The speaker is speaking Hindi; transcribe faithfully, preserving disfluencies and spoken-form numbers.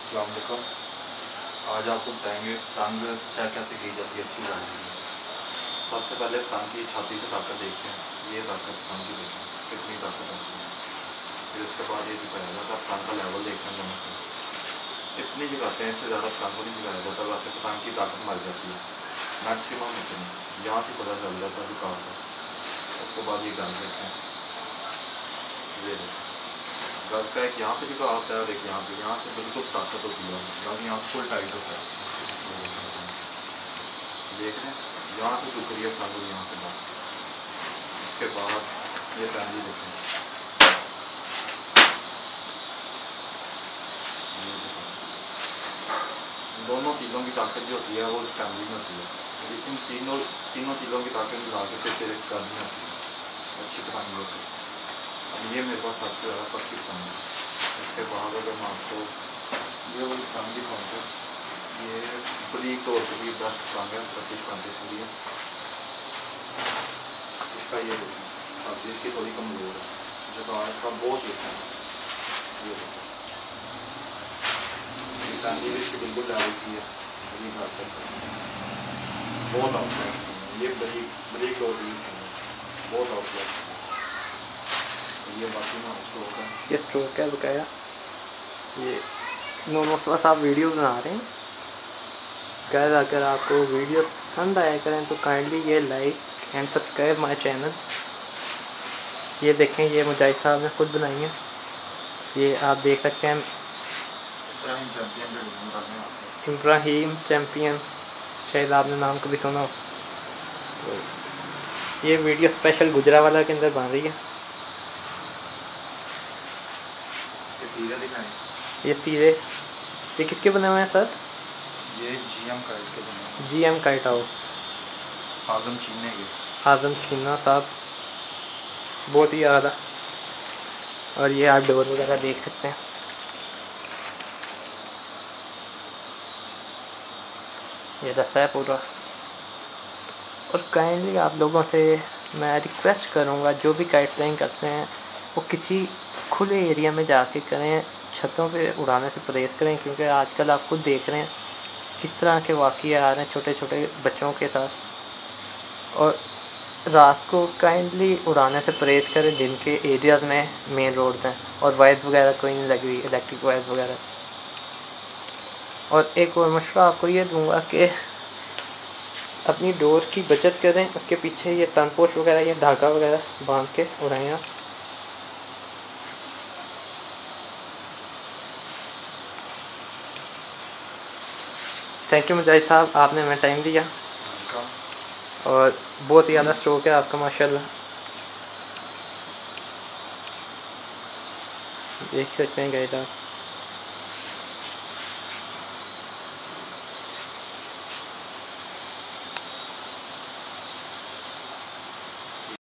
अस्सलाम वालेकुम। आज आपको बताएंगे टांग क्या कैसे की जाती है अच्छी बनाने के लिए। सबसे पहले टांग की छाती से ताकत देखते हैं। ये ताकत टांग की देखें कितनी ताकत है इसमें। फिर उसके बाद ये दिखाया जाता है टांग का लेवल देखते हैं दोनों से। इतनी जगाते हैं, इससे ज़्यादा टांग को नहीं दिखाया जाता। वैसे तो टांग की ताकत मर जाती है मैक्सिमम इतनी, यहाँ से पता चल जाता है दुकान का। उसके बाद ये गन देखें, ये देखें गज का एक यहाँ पे जगह आता है और एक यहाँ पे, यहाँ से बिल्कुल ताकत होती है। गज यहाँ से फुल टाइट होता है, देख रहे हैं यहाँ से झुक रही है फ्रंट, यहाँ से बात। उसके बाद ये फैमिली देखें, दोनों तीनों की ताकत जो होती है वो इस फैमिली में होती है, लेकिन तीनों तीनों तीनों की ताकत मिला के से फिर एक गन में होती है अच्छी तरह नहीं होती। अब ये मेरे पास सबसे ज़्यादा पक्षी टांग है। इसके बाद अगर मैं आपको ये वाली टांग दिखाऊँ, ये ब्रीक तौर पर भी बेस्ट टांग है पच्चीस टांगे के लिए। इसका ये छाती इसकी थोड़ी कमज़ोर है, जगह इसका बहुत अच्छा है। ये टांगी भी इसकी बिल्कुल लेवल की है, ये कर सकते हैं बहुत आउट है। ये ब्रीक ब्रीक तौर पर बहुत आउट है। ये बाकी ना स्ट्रोक है, ये स्ट्रोक है बकाया। ये नूर मुस्तफा साहब वीडियो बना रहे हैं। गाइस अगर आपको वीडियो पसंद आया करें तो काइंडली ये like and subscribe my channel. ये देखें, ये मुजाहिद साहब ने खुद बनाई है। ये आप देख सकते हैं इब्राहिम चैम्पियन, शायद आपने नाम कभी सुना हो। तो ये वीडियो स्पेशल गुजरावाला के अंदर बन रही है। ये तीरे ये किसके बने हुए हैं सर? ये जीएम काइट के बने हैं। जीएम काइट हाउस, आजम चीने के, आजम चीना साहब, बहुत ही ज़्यादा। और ये आप डोर वगैरह देख सकते हैं। ये रस्सा है पूरा। और काइंडली आप लोगों से मैं रिक्वेस्ट करूँगा, जो भी काइट फ्लाइंग करते हैं वो किसी खुले एरिया में जाके करें, छतों पे उड़ाने से परहेज़ करें, क्योंकि आजकल आप खुद देख रहे हैं किस तरह के वाक़या आ रहे हैं छोटे छोटे बच्चों के साथ। और रात को काइंडली उड़ाने से परहेज़ करें, दिन के एरियाज़ में मेन रोड्स हैं और वायर्स वगैरह कोई नहीं लगी हुई, इलेक्ट्रिक वायर्स वगैरह। और एक और मशवरा आपको ये दूँगा कि अपनी डोर की बचत करें, उसके पीछे ये तनपोश वगैरह, ये धागा वगैरह बांध के उड़ाएँ आप। थैंक यू मुजाहिद साहब, आपने हमें टाइम दिया और बहुत ही ज़्यादा स्ट्रोक है आपका माशाल्लाह। देख सकते हैं गाइस आप।